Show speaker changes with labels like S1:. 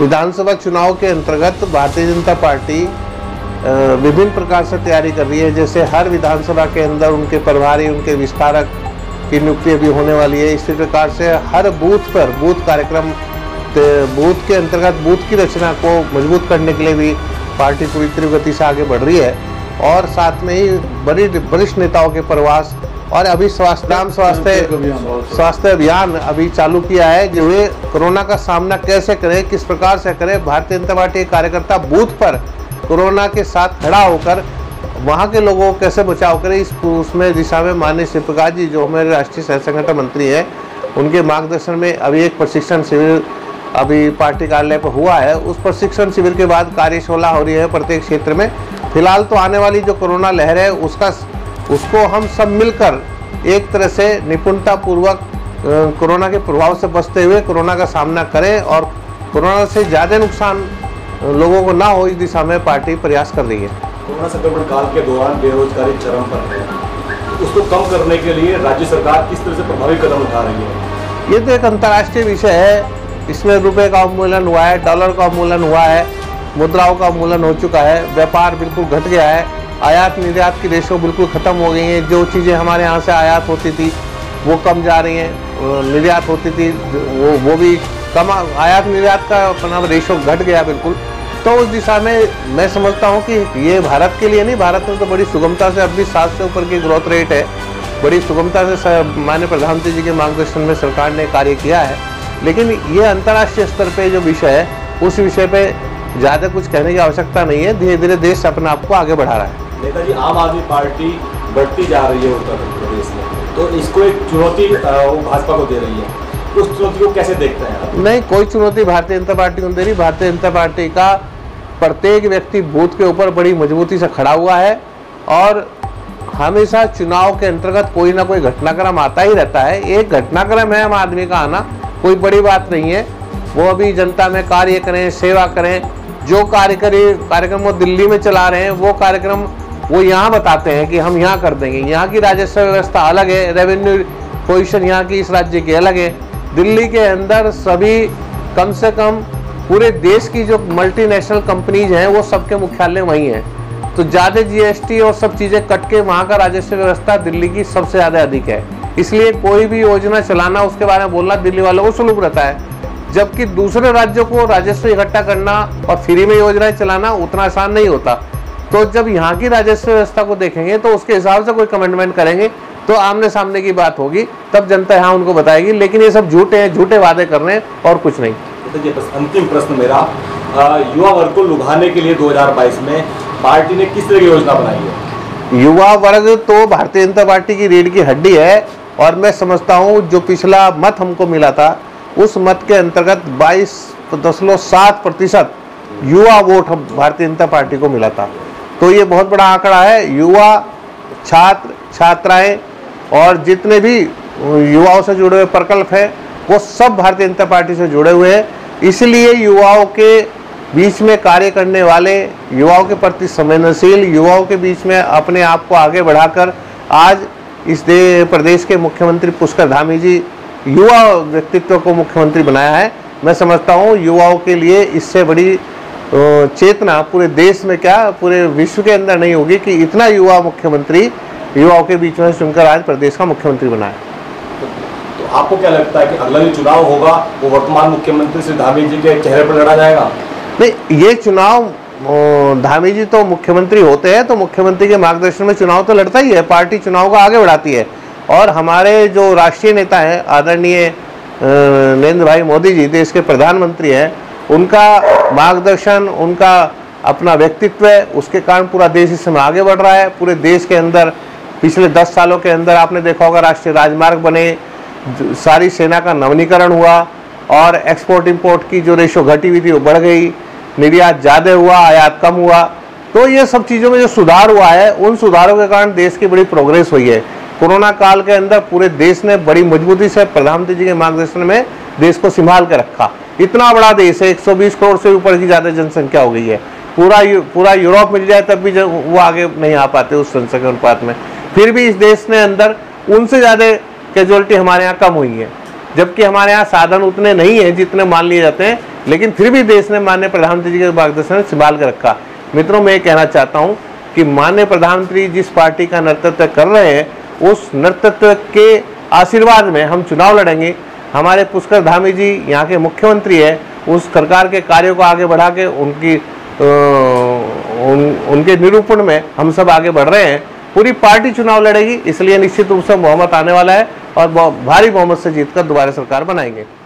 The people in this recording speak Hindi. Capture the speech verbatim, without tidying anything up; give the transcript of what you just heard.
S1: विधानसभा चुनाव के अंतर्गत भारतीय जनता पार्टी विभिन्न प्रकार से तैयारी कर रही है। जैसे हर विधानसभा के अंदर उनके प्रभारी, उनके विस्तारक की नियुक्ति अभी होने वाली है। इसी प्रकार से हर बूथ पर बूथ कार्यक्रम, बूथ के अंतर्गत बूथ की रचना को मजबूत करने के लिए भी पार्टी पूरी तीव्र गति से आगे बढ़ रही है। और साथ में ही बड़ी वरिष्ठ नेताओं के प्रवास और अभी स्वास्थ्य ग्राम स्वास्थ्य स्वास्थ्य अभियान अभी चालू किया है, जो वे कोरोना का सामना कैसे करें, किस प्रकार से करें। भारतीय जनता पार्टी के कार्यकर्ता बूथ पर कोरोना के साथ खड़ा होकर वहाँ के लोगों को कैसे बचाव करें, इस उसमें दिशा में माननीय श्री प्रकाश जी जो हमारे राष्ट्रीय सह संगठन मंत्री हैं, उनके मार्गदर्शन में अभी एक प्रशिक्षण शिविर अभी पार्टी कार्यालय पर हुआ है। उस प्रशिक्षण शिविर के बाद कार्यशाला हो रही है प्रत्येक क्षेत्र में। फिलहाल तो आने वाली जो कोरोना लहर है उसका उसको हम सब मिलकर एक तरह से निपुणता पूर्वक कोरोना के प्रभाव से बचते हुए कोरोना का सामना करें और कोरोना से ज़्यादा नुकसान लोगों को ना हो, इस दिशा में पार्टी प्रयास कर रही है।
S2: कोरोना संक्रमण काल के दौरान बेरोजगारी चरम पर है, उसको कम करने के लिए राज्य सरकार किस तरह से प्रभावी कदम उठा रही है?
S1: ये तो एक अंतर्राष्ट्रीय विषय है। इसमें रुपए का अवमूल्यन हुआ है, डॉलर का अवमूल्यन हुआ है, मुद्राओं का अवमूल्यन हो चुका है, व्यापार बिल्कुल घट गया है, आयात निर्यात की रेशो बिल्कुल ख़त्म हो गई हैं। जो चीज़ें हमारे यहाँ से आयात होती थी वो कम जा रही हैं, निर्यात होती थी वो वो भी कम, आयात निर्यात का अपना रेशो घट गया बिल्कुल। तो उस दिशा में मैं समझता हूँ कि ये भारत के लिए नहीं, भारत में तो बड़ी सुगमता से अब भी सात से ऊपर की ग्रोथ रेट है, बड़ी सुगमता से माननीय प्रधानमंत्री जी के मार्गदर्शन में सरकार ने कार्य किया है। लेकिन ये अंतर्राष्ट्रीय स्तर पे जो विषय है उस विषय पे ज़्यादा कुछ कहने की आवश्यकता नहीं है। धीरे धीरे देश अपने आप को आगे बढ़ा रहा है।
S2: नेताजी, आम आदमी पार्टी बढ़ती जा रही है उत्तर प्रदेश में, तो इसको एक चुनौती भाजपा को दे रही है, उस चुनौती को कैसे देखते हैं आप?
S1: नहीं, कोई चुनौती भारतीय जनता पार्टी को दे रही। भारतीय जनता पार्टी का प्रत्येक व्यक्ति बूथ के ऊपर बड़ी मजबूती से खड़ा हुआ है और हमेशा चुनाव के अंतर्गत कोई ना कोई घटनाक्रम आता ही रहता है। एक घटनाक्रम है आम आदमी का आना, कोई बड़ी बात नहीं है। वो अभी जनता में कार्य करें, सेवा करें। जो कार्यकारी कार्यक्रम वो दिल्ली में चला रहे हैं वो कार्यक्रम वो यहाँ बताते हैं कि हम यहाँ कर देंगे। यहाँ की राजस्व व्यवस्था अलग है, रेवेन्यू पोजीशन यहाँ की इस राज्य की अलग है। दिल्ली के अंदर सभी कम से कम पूरे देश की जो मल्टीनेशनल कंपनीज हैं वो सबके मुख्यालय वहीं हैं, तो ज़्यादा जीएसटी और सब चीज़ें कट के वहाँ का राजस्व व्यवस्था दिल्ली की सबसे ज़्यादा अधिक है। इसलिए कोई भी योजना चलाना, उसके बारे में बोलना दिल्ली वालों को सुलभ रहता है। जबकि दूसरे राज्यों को राजस्व इकट्ठा करना और फ्री में योजनाएं चलाना उतना आसान नहीं होता। तो जब यहाँ की राजस्व व्यवस्था को देखेंगे तो उसके हिसाब से कोई कमेंटमेंट करेंगे तो आमने सामने की बात होगी, तब जनता यहाँ उनको बताएगी। लेकिन ये सब झूठे हैं, झूठे वादे कर रहे हैं और कुछ नहीं।
S2: तो ये बस अंतिम प्रश्न मेरा, युवा वर्ग को लुभाने के लिए दो हज़ार बाईस में पार्टी ने किस तरह की योजना बनाई है?
S1: युवा वर्ग तो भारतीय जनता पार्टी की रीढ़ की हड्डी है और मैं समझता हूँ जो पिछला मत हमको मिला था उस मत के अंतर्गत बाईस दशमलव सात प्रतिशत युवा वोट भारतीय जनता पार्टी को मिला था। तो ये बहुत बड़ा आंकड़ा है। युवा, छात्र, छात्राएं और जितने भी युवाओं से जुड़े हुए प्रकल्प हैं वो सब भारतीय जनता पार्टी से जुड़े हुए हैं। इसलिए युवाओं के बीच में कार्य करने वाले, युवाओं के प्रति संवेदनशील, युवाओं के बीच में अपने आप को आगे बढ़ाकर आज इस प्रदेश के मुख्यमंत्री पुष्कर धामी जी युवा व्यक्तित्व को मुख्यमंत्री बनाया है। मैं समझता हूँ युवाओं के लिए इससे बड़ी चेतना पूरे देश में क्या पूरे विश्व के अंदर नहीं होगी कि इतना युवा मुख्यमंत्री युवाओं के बीच में चुनकर आज प्रदेश का मुख्यमंत्री बनाया।
S2: तो आपको क्या लगता है कि अगला जो चुनाव होगा वो वर्तमान मुख्यमंत्री श्री धामी जी के चेहरे पर लड़ा जाएगा?
S1: नहीं, ये चुनाव धामी जी तो मुख्यमंत्री होते हैं तो मुख्यमंत्री के मार्गदर्शन में चुनाव तो लड़ता ही है। पार्टी चुनाव को आगे बढ़ाती है और हमारे जो राष्ट्रीय नेता हैं आदरणीय नरेंद्र भाई मोदी जी, देश के प्रधानमंत्री हैं, उनका मार्गदर्शन, उनका अपना व्यक्तित्व है, उसके कारण पूरा देश इस समय आगे बढ़ रहा है। पूरे देश के अंदर पिछले दस सालों के अंदर आपने देखा होगा राष्ट्रीय राजमार्ग बने, सारी सेना का नवीनीकरण हुआ और एक्सपोर्ट इंपोर्ट की जो रेशो घटी हुई थी वो बढ़ गई, निर्यात ज़्यादा हुआ, आयात कम हुआ। तो ये सब चीज़ों में जो सुधार हुआ है उन सुधारों के कारण देश की बड़ी प्रोग्रेस हुई है। कोरोना काल के अंदर पूरे देश ने बड़ी मजबूती से प्रधानमंत्री जी के मार्गदर्शन में देश को संभाल कर रखा। इतना बड़ा देश है, एक सौ बीस करोड़ से ऊपर की ज़्यादा जनसंख्या हो गई है। पूरा पूरा यूरोप मिल जाए तब भी वो आगे नहीं आ पाते उस जनसंख्या अनुपात में। फिर भी इस देश ने अंदर उनसे ज़्यादा कैजुअलिटी हमारे यहाँ कम हुई है, जबकि हमारे यहाँ साधन उतने नहीं हैं जितने मान लिए जाते हैं। लेकिन फिर भी देश ने माननीय प्रधानमंत्री जी के मार्गदर्शन में संभाल कर रखा। मित्रों, मैं ये कहना चाहता हूँ कि माननीय प्रधानमंत्री जिस पार्टी का नेतृत्व कर रहे हैं, उस नेतृत्व के आशीर्वाद में हम चुनाव लड़ेंगे। हमारे पुष्कर धामी जी यहाँ के मुख्यमंत्री है, उस सरकार के कार्यों को आगे बढ़ा के उनकी आ, उन, उनके निरूपण में हम सब आगे बढ़ रहे हैं। पूरी पार्टी चुनाव लड़ेगी, इसलिए निश्चित रूप से बहुमत आने वाला है और भारी बहुमत से जीतकर दोबारा सरकार बनाएंगे।